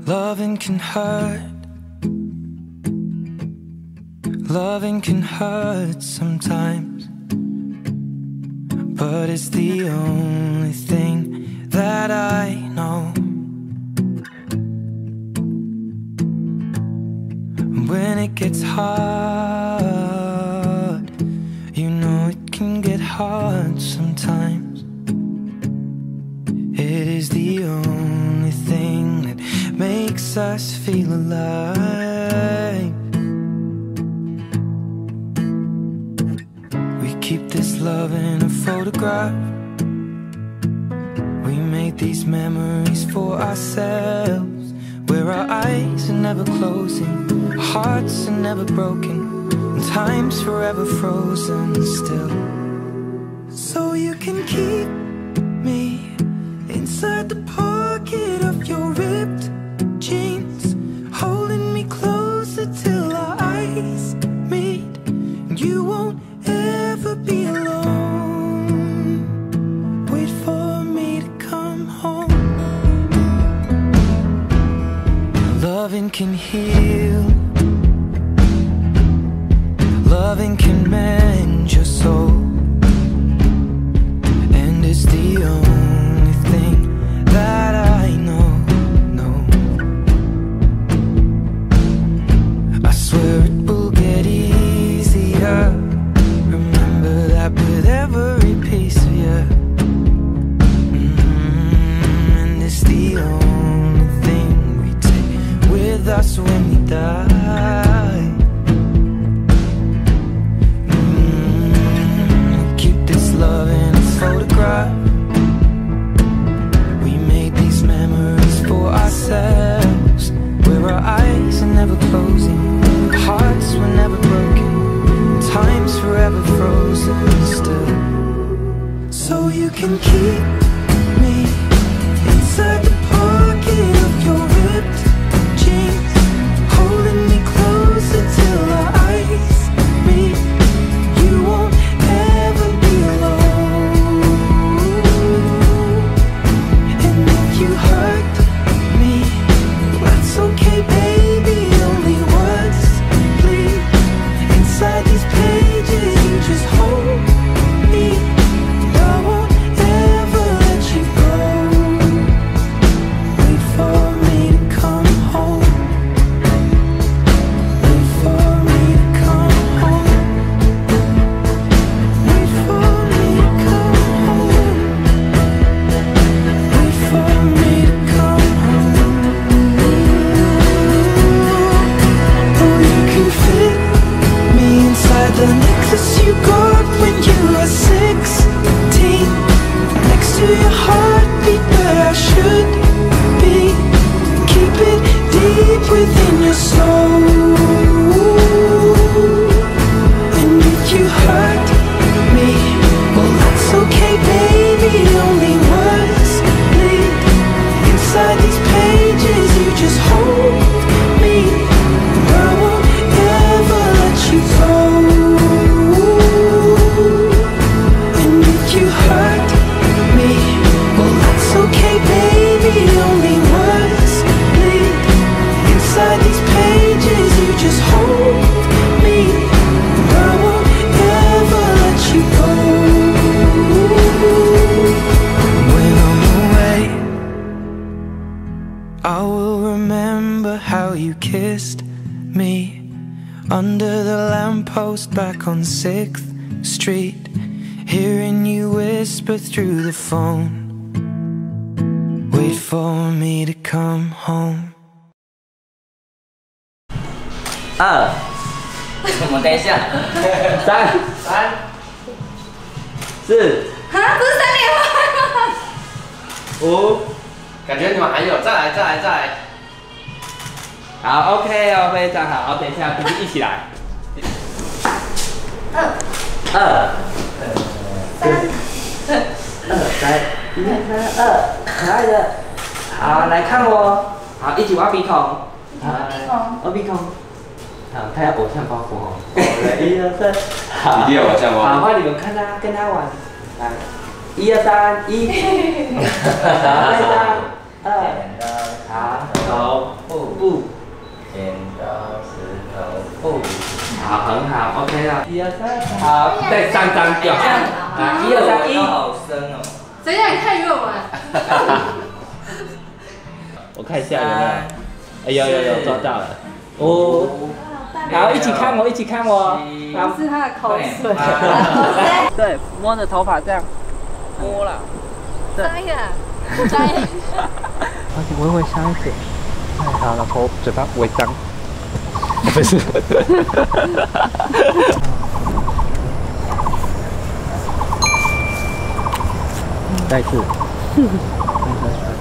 Loving can hurt. Loving can hurt sometimes, but it's the only thing that I know. When it gets hard, you know it can get hard sometimes. It is the only thing that makes us feel alive. We keep this love in a photograph. We made these memories for ourselves, where our eyes are never closing, our hearts are never broken, and time's forever frozen still. So you can keep me inside the pocket of your ripped jeans, holding me closer till our eyes meet, and you won't ever be alone. Wait for me to come home. Loving can heal. Loving can mend your soul, and it's the only thing that I know. I swear it will get easier. Remember that with every piece of you. And it's the only thing we take with us when we die. Keep this love in a photograph. We made these memories for ourselves, where our eyes are never closing, our hearts were never broken, time's forever frozen still. So you can keep me inside the pocket of your ripped jeans, holding me closer till our eyes meet. You won't ever be alone. And if you hurt me, that's okay, baby. Only words bleed inside these pages. You just hold me. I won't ever let you go. Wait for me to come home. Wait for me to come home. Wait for me to come home. Wait for me to come home. Oh, you can fit me inside the necklace you got when you were 16, next to your heartbeat where I should be. Keep it deep within your soul. And if you hurt me, well, that's okay, baby. Only words bleed inside these pages. You just hold me. I won't ever let you go. And if you hurt me, well, that's okay, baby. Only words bleed inside these pages. You just hold me. I won't ever let you go. When I'm away, I will remember how you kissed me under the lamppost back on 6th Street, hearing you whisper through the phone. Wait for me to come home. 2，我们等一下，3，4， 啊，不是3连环吗 5， 感觉你们还有，再来。 好 ，OK 哦，非常好。好，等一下，不是一起来。2，3，来，1、3、2，可爱的。好，来看我。好，一起挖鼻孔。挖鼻孔。好，他要偶像包袱哦。来，1、2、3。好， 一定要偶像包袱。 好，换你们看他，跟他玩。来，1、2、3，1。好，再3、2。好，走。 好，很好，OK 了。1、2、3，好，再3张就好。来，1、2、3，1。好深哦。 谁让你太远玩？ 我看一下有没有。哎，有，抓到了。哦。好，一起看我，一起看我。 好，是他的口水。 对，摸着头发这样摸了。 摘呀，摘。 而且微微香一点。好，然后嘴巴微张。不是。再次。